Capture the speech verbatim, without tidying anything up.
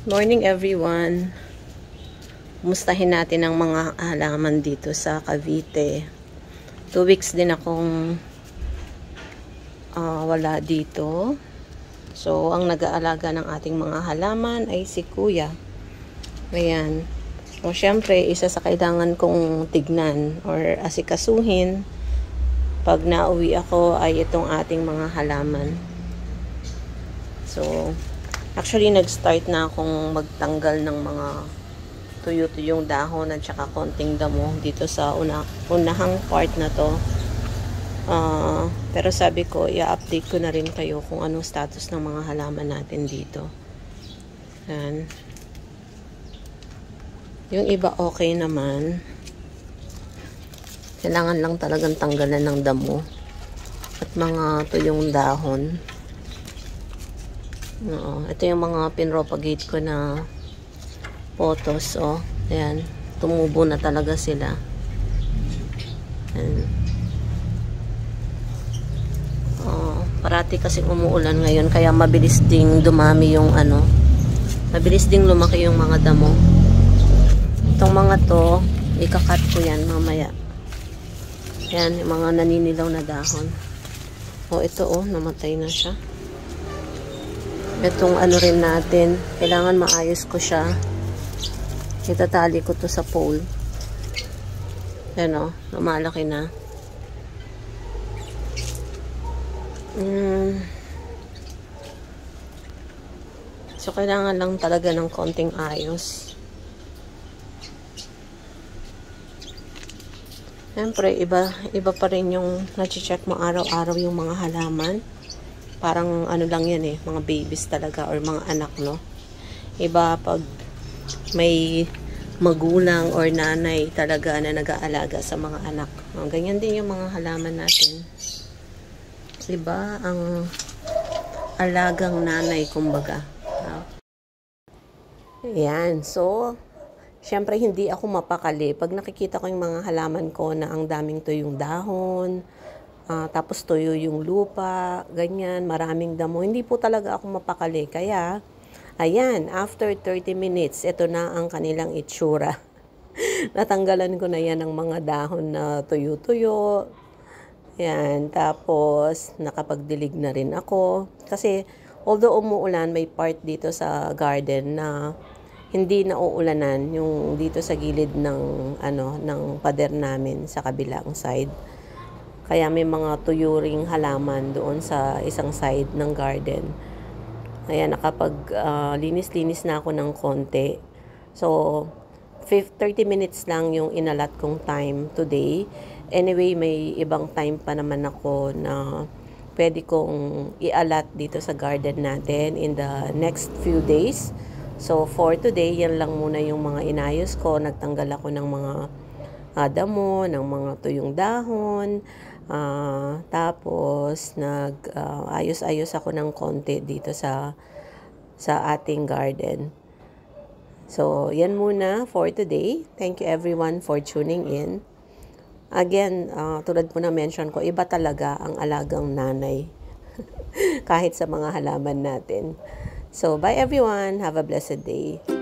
Morning everyone. Kumustahin natin ang mga halaman dito sa Cavite. Two weeks din akong uh, wala dito. So, ang nag-aalaga ng ating mga halaman ay si Kuya. Ayan. So, syempre, isa sa kailangan kong tignan or asikasuhin pag nauwi ako ay itong ating mga halaman. So, actually, nag-start na akong magtanggal ng mga tuyo-tuyong dahon at saka konting damo dito sa una, unahang part na to. Uh, pero sabi ko, i-update ko na rin kayo kung anong status ng mga halaman natin dito. Yan. Yung iba okay naman. Kailangan lang talagang tanggalan ng damo at mga tuyong dahon. Oo, ito yung mga pinropagate ko na photos, oh. Ayan, tumubo na talaga sila. Ayan. Oh, parati kasi umuulan ngayon, kaya mabilis ding dumami yung ano, mabilis ding lumaki yung mga damo. Itong mga to, ikakat ko yan mamaya. Ayan, yung mga naninilaw na dahon. Oh, ito oh, namatay na siya. Itong ano rin natin, kailangan maayos ko siya. Itatali ko to sa pole. Yan o, lumalaki na. Mm. So, kailangan lang talaga ng konting ayos. Siyempre, iba, iba pa rin yung nache-check mo araw-araw yung mga halaman. Parang ano lang yan eh, mga babies talaga or mga anak, no? Iba pag may magulang or nanay talaga na nag-aalaga sa mga anak. O, ganyan din yung mga halaman natin. Iba ang alagang nanay, kumbaga. Ayan, so, syempre hindi ako mapakali. Pag nakikita ko yung mga halaman ko na ang daming tuyong dahon, Uh, tapos tuyo yung lupa, ganyan, maraming damo. Hindi po talaga ako mapakali. Kaya, ayan, after thirty minutes, ito na ang kanilang itsura. Natanggalan ko na yan ng mga dahon na tuyo-tuyo. Yan, tapos nakapagdilig na rin ako. Kasi, although umuulan, may part dito sa garden na hindi na uulanan, yung dito sa gilid ng, ano, ng pader namin sa kabilang side. Kaya may mga tuyuring halaman doon sa isang side ng garden. Ayan, nakapag uh, linis-linis na ako ng konti. So, thirty minutes lang yung inalat kong time today. Anyway, may ibang time pa naman ako na pwede kong ialat dito sa garden natin in the next few days. So, for today, yan lang muna yung mga inayos ko. Nagtanggal ako ng mga uh, damo, ng mga tuyong dahon. Uh, tapos nag-ayos-ayos uh, ako ng konti dito sa sa ating garden. So, yan muna for today. Thank you everyone for tuning in. Again, uh, tulad po na mention ko, iba talaga ang alagang nanay kahit sa mga halaman natin. So, bye everyone. Have a blessed day.